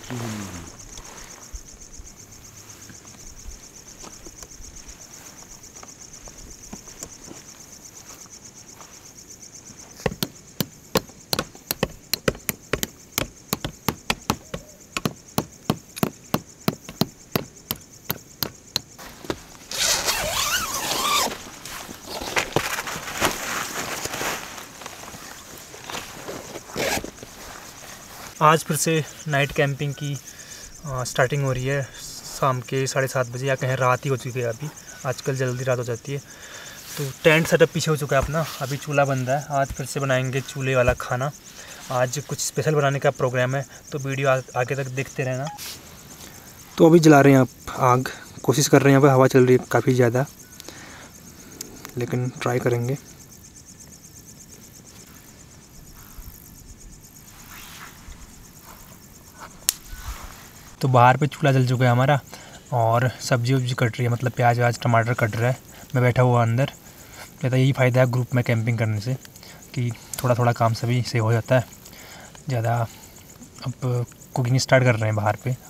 आज फिर से नाइट कैंपिंग की स्टार्टिंग हो रही है शाम के 7:30 बजे, या कहें रात ही हो चुकी है। अभी आजकल जल्दी रात हो जाती है। तो टेंट सेटअप पीछे हो चुका है अपना, अभी चूल्हा बन रहा है। आज फिर से बनाएंगे चूल्हे वाला खाना। आज कुछ स्पेशल बनाने का प्रोग्राम है, तो वीडियो आगे तक देखते रहना। तो अभी जला रहे हैं आप आग, कोशिश कर रहे हैं। यहाँ पर हवा चल रही है काफ़ी ज़्यादा, लेकिन ट्राई करेंगे। तो बाहर पे चूल्हा जल चुका है हमारा, और सब्जी वब्जी कट रही है, मतलब प्याज व्याज टमाटर कट रहा है। मैं बैठा हुआ अंदर। कहता यही फ़ायदा है ग्रुप में कैंपिंग करने से, कि थोड़ा थोड़ा काम सभी से हो जाता है ज़्यादा। अब कुकिंग स्टार्ट कर रहे हैं बाहर पे।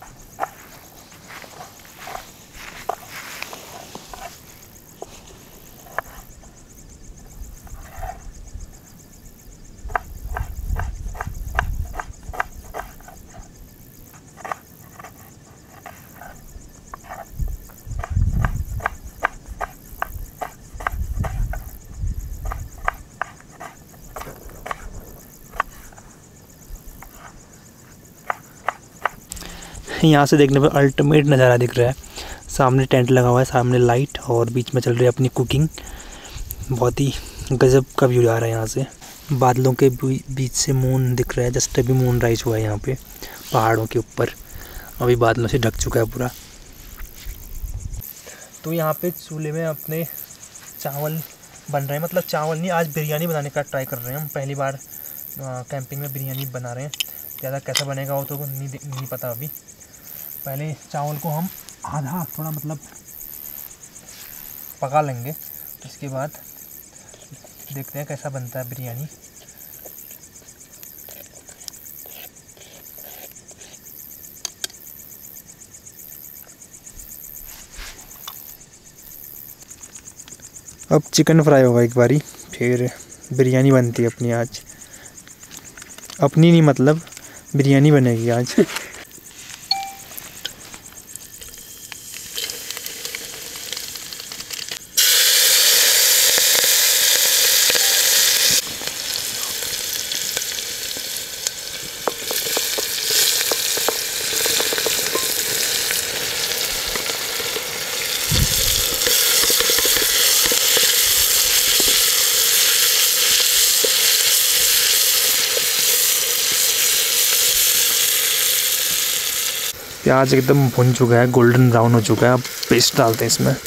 यहाँ से देखने पर अल्टीमेट नज़ारा दिख रहा है। सामने टेंट लगा हुआ है, सामने लाइट, और बीच में चल रही है अपनी कुकिंग। बहुत ही गजब का व्यू आ रहा है यहाँ से। बादलों के बीच से मून दिख रहा है। जस्ट अभी मून राइज हुआ है यहाँ पे पहाड़ों के ऊपर। अभी बादलों से ढक चुका है पूरा। तो यहाँ पे चूल्हे में अपने चावल बन रहे हैं, मतलब चावल नहीं, आज बिरयानी बनाने का ट्राई कर रहे हैं हम। पहली बार कैंपिंग में बिरयानी बना रहे हैं। ज़्यादा कैसा बनेगा वो तो नहीं पता अभी। पहले चावल को हम आधा थोड़ा मतलब पका लेंगे, उसके बाद देखते हैं कैसा बनता है बिरयानी। अब चिकन फ्राई होगा एक बारी, फिर बिरयानी बनती है अपनी आज। अपनी नहीं, मतलब बिरयानी बनेगी आज। प्याज एकदम भुन चुका है, गोल्डन ब्राउन हो चुका है। अब पेस्ट डालते हैं इसमें।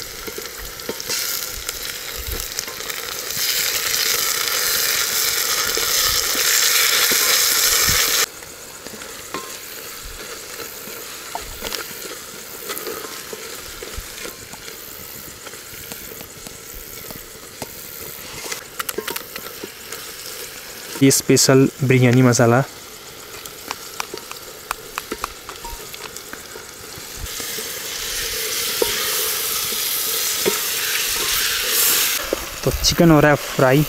ये स्पेशल बिरयानी मसाला। तो चिकन हो रहा है फ्राई।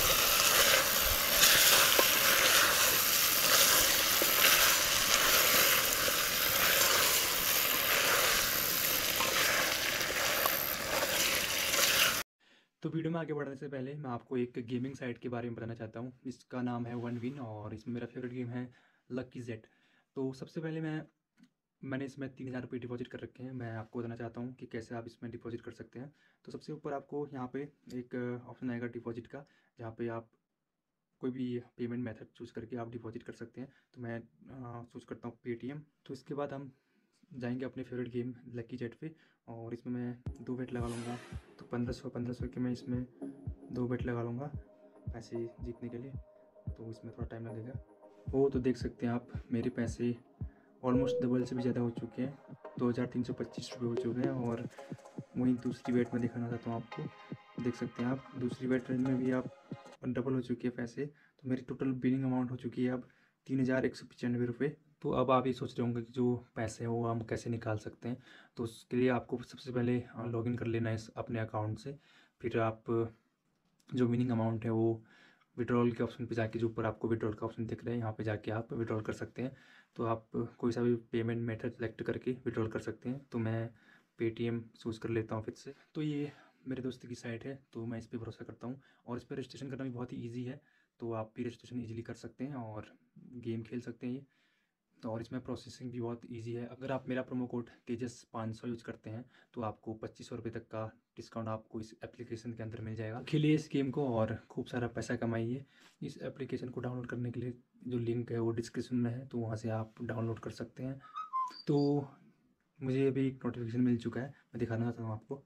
तो वीडियो में आगे बढ़ने से पहले मैं आपको एक गेमिंग साइट के बारे में बताना चाहता हूँ, जिसका नाम है वन विन, और इसमें मेरा फेवरेट गेम है लकी जेट। तो सबसे पहले मैंने इसमें 3,000 रुपये डिपॉजिट कर रखे हैं। मैं आपको बताना चाहता हूँ कि कैसे आप इसमें डिपॉजिट कर सकते हैं। तो सबसे ऊपर आपको यहाँ पे एक ऑप्शन आएगा डिपॉजिट का, जहाँ पे आप कोई भी पेमेंट मेथड चूज़ करके आप डिपॉजिट कर सकते हैं। तो मैं चूज़ करता हूँ पेटीएम। तो इसके बाद हम जाएंगे अपने फेवरेट गेम लकी जेट पे, और इसमें मैं 2 बेट लगा लूँगा। तो 1500 के मैं इसमें 2 बेट लगा लूँगा पैसे जीतने के लिए। तो इसमें थोड़ा टाइम लगेगा। वो तो देख सकते हैं आप, मेरे पैसे ऑलमोस्ट डबल से भी ज़्यादा हो चुके हैं। 2,325 रुपये हो चुके हैं। और वहीं दूसरी बेट में दिखाना चाहता हूँ आपको। देख सकते हैं आप, दूसरी बेट में भी आप डबल हो चुके हैं पैसे। तो मेरी टोटल बिलिंग अमाउंट हो चुकी है अब 3,195 रुपये। तो अब आप ये सोच रहे होंगे कि जो पैसे हैं वो हम कैसे निकाल सकते हैं। तो उसके लिए आपको सबसे पहले लॉगिन कर लेना है अपने अकाउंट से। फिर आप जो विनिंग अमाउंट है वो विड्रॉल के ऑप्शन पे जाके, जो ऊपर आपको विड्रॉल का ऑप्शन दिख रहा है, यहाँ पे जाके आप विड्रॉल कर सकते हैं। तो आप कोई सा भी पेमेंट मेथड सेलेक्ट करके विड्रॉल कर सकते हैं। तो मैं पेटीएम चूज़ कर लेता हूँ फिर से। तो ये मेरे दोस्त की साइट है, तो मैं इस पर भरोसा करता हूँ और इस पर रजिस्ट्रेशन करना भी बहुत ही ईजी है। तो आप भी रजिस्ट्रेशन ईजिली कर सकते हैं और गेम खेल सकते हैं ये। तो और इसमें प्रोसेसिंग भी बहुत इजी है। अगर आप मेरा प्रोमो कोड तेजस 500 यूज़ करते हैं तो आपको 2500 रुपये तक का डिस्काउंट आपको इस एप्लीकेशन के अंदर मिल जाएगा। खेलिए इस गेम को और खूब सारा पैसा कमाइए। इस एप्लीकेशन को डाउनलोड करने के लिए जो लिंक है वो डिस्क्रिप्शन में है, तो वहाँ से आप डाउनलोड कर सकते हैं। तो मुझे अभी एक नोटिफिकेशन मिल चुका है, मैं दिखाना चाहता हूँ आपको।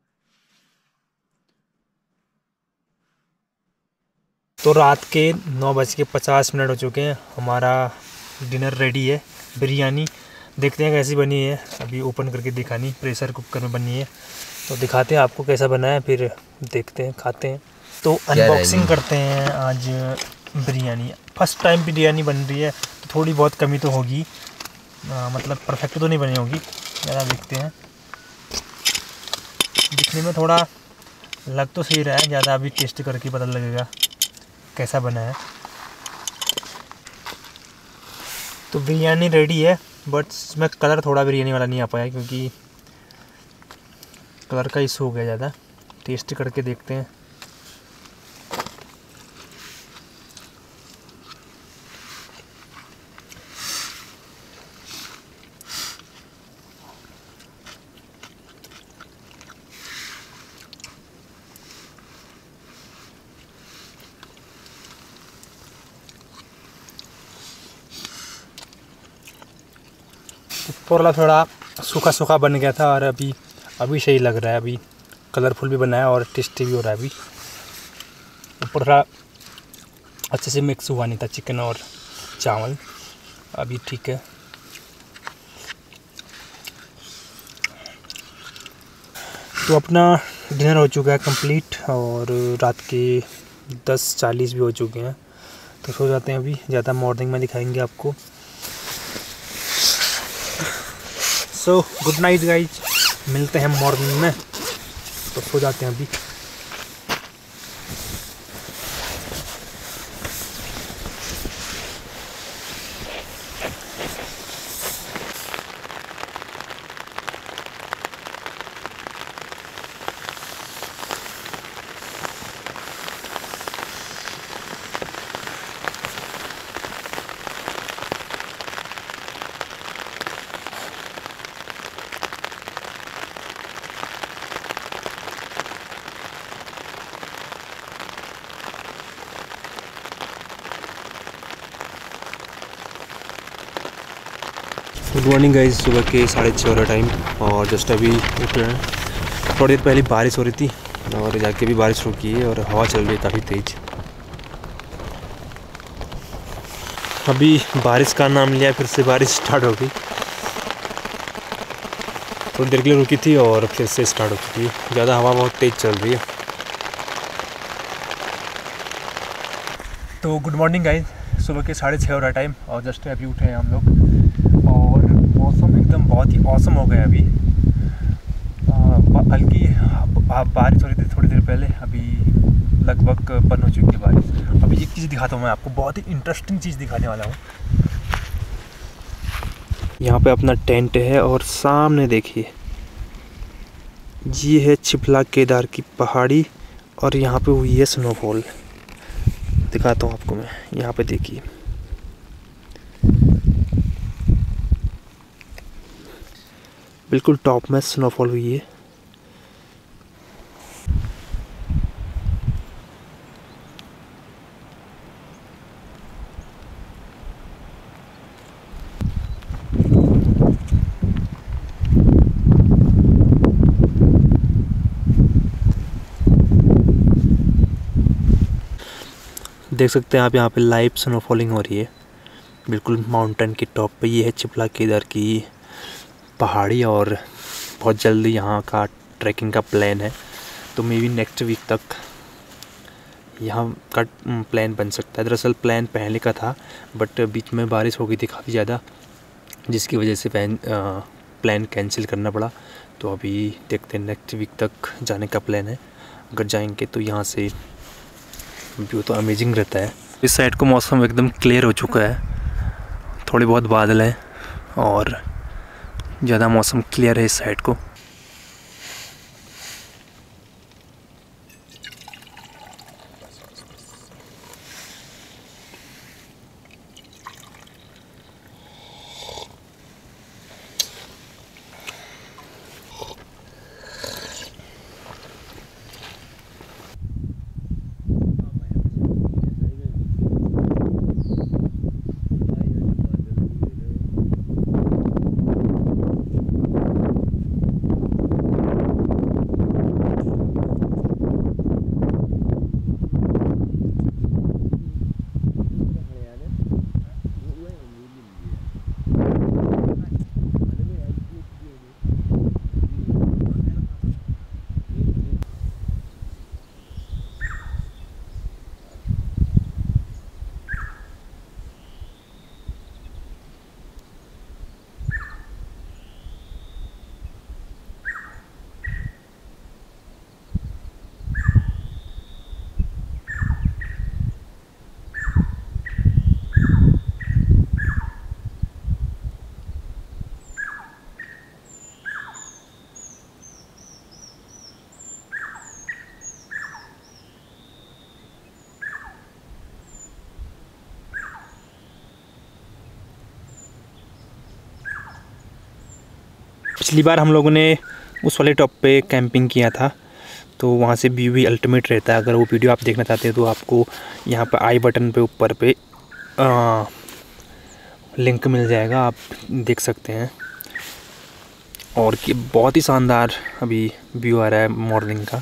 तो रात के 9:50 हो चुके हैं, हमारा डिनर रेडी है। बिरयानी देखते हैं कैसी बनी है, अभी ओपन करके दिखानी, प्रेशर कुकर में बनी है। तो दिखाते हैं आपको कैसा बना है, फिर देखते हैं, खाते हैं। तो अनबॉक्सिंग करते हैं आज बिरयानी। फर्स्ट टाइम बिरयानी बन रही है तो थोड़ी बहुत कमी तो होगी, मतलब परफेक्ट तो नहीं बनी होगी। ज़रा देखते हैं, दिखने में थोड़ा लग तो सही रहा है, ज़्यादा अभी टेस्ट करके पता लगेगा कैसा बना है। तो बिरयानी रेडी है, बट इसमें कलर थोड़ा बिरयानी वाला नहीं आ पाया क्योंकि कलर का इशू हो गया ज़्यादा। टेस्ट करके देखते हैं। ऊपर वाला थोड़ा सूखा सूखा बन गया था और अभी सही लग रहा है। अभी कलरफुल भी बना है और टेस्टी भी हो रहा है। अभी ऊपर थोड़ा अच्छे से मिक्स हुआ नहीं था चिकन और चावल, अभी ठीक है। तो अपना डिनर हो चुका है कंप्लीट और रात के 10:40 भी हो चुके हैं, तो सो जाते हैं अभी। ज़्यादा मॉर्निंग में दिखाएंगे आपको। सो गुड नाइट गाइज, मिलते हैं मॉर्निंग में। तो सो जाते हैं अभी। गुड मॉर्निंग गाइस, सुबह के 6:30 हो रहा टाइम और जस्ट अभी उठे हैं। थोड़ी देर पहले बारिश हो रही थी और जाके भी बारिश रुकी है और हवा चल रही है काफ़ी तेज़। अभी बारिश का नाम लिया, फिर से बारिश स्टार्ट हो गई। थोड़ी देर के लिए रुकी थी और फिर से स्टार्ट हो चुकी है। ज़्यादा हवा बहुत तेज़ चल रही है। तो गुड मॉर्निंग गाइस, सुबह के 6:30 हो रहा टाइम और जस्ट अभी उठे हैं हम लोग और मौसम एकदम बहुत ही औसम हो गया। अभी हल्की बारिश हो रही थी थोड़ी देर पहले, अभी लगभग बंद हो चुकी है बारिश। अभी एक चीज़ दिखाता हूँ मैं आपको, बहुत ही इंटरेस्टिंग चीज़ दिखाने वाला हूँ। यहाँ पे अपना टेंट है और सामने देखिए ये है चिपला केदार की पहाड़ी और यहाँ पे हुई है स्नोफॉल। दिखाता हूँ आपको मैं, यहाँ पे देखिए बिल्कुल टॉप में स्नोफॉल हुई है। देख सकते हैं आप, यहाँ पे लाइव स्नोफॉलिंग हो रही है बिल्कुल माउंटेन के टॉप पे। ये है चिपला केदार की पहाड़ी और बहुत जल्दी यहाँ का ट्रैकिंग का प्लान है। तो मे बी नेक्स्ट वीक तक यहाँ का प्लान बन सकता है। दरअसल प्लान पहले का था बट बीच में बारिश हो गई थी काफ़ी ज़्यादा, जिसकी वजह से प्लान कैंसिल करना पड़ा। तो अभी देखते हैं, नेक्स्ट वीक तक जाने का प्लान है। अगर जाएंगे तो यहाँ से व्यू तो अमेजिंग रहता है। इस साइड को मौसम एकदम क्लियर हो चुका है, थोड़े बहुत बादल हैं और ज़्यादा मौसम क्लियर है इस साइड को। पिछली बार हम लोगों ने उस वाले टॉप पे कैंपिंग किया था, तो वहाँ से व्यू भी अल्टीमेट रहता है। अगर वो वीडियो आप देखना चाहते हैं तो आपको यहाँ पर आई बटन पे ऊपर पे लिंक मिल जाएगा, आप देख सकते हैं। और कि बहुत ही शानदार अभी व्यू आ रहा है मॉर्निंग का।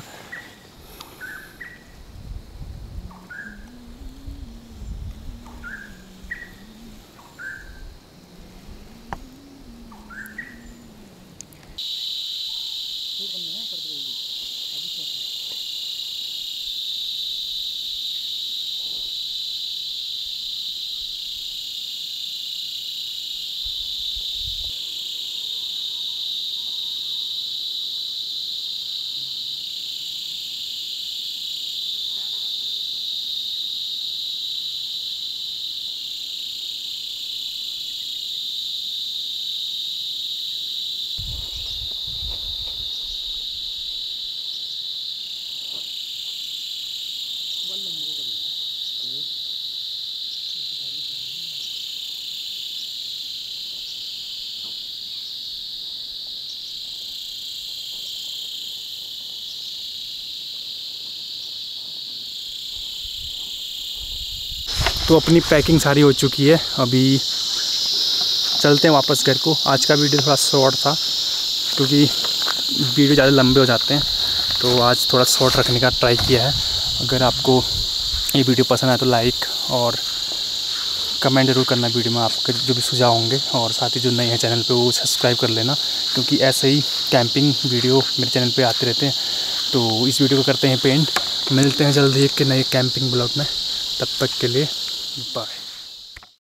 तो अपनी पैकिंग सारी हो चुकी है, अभी चलते हैं वापस घर को। आज का वीडियो थोड़ा शॉर्ट था क्योंकि वीडियो ज़्यादा लंबे हो जाते हैं, तो आज थोड़ा शॉर्ट रखने का ट्राई किया है। अगर आपको ये वीडियो पसंद आए तो लाइक और कमेंट ज़रूर करना वीडियो में आपके जो भी सुझाव होंगे, और साथ ही जो नए हैं चैनल पे वो सब्सक्राइब कर लेना, क्योंकि ऐसे ही कैंपिंग वीडियो मेरे चैनल पे आते रहते हैं। तो इस वीडियो को करते हैं पेंट। मिलते हैं जल्दी एक नए कैंपिंग ब्लॉग में, तब तक के लिए बाय।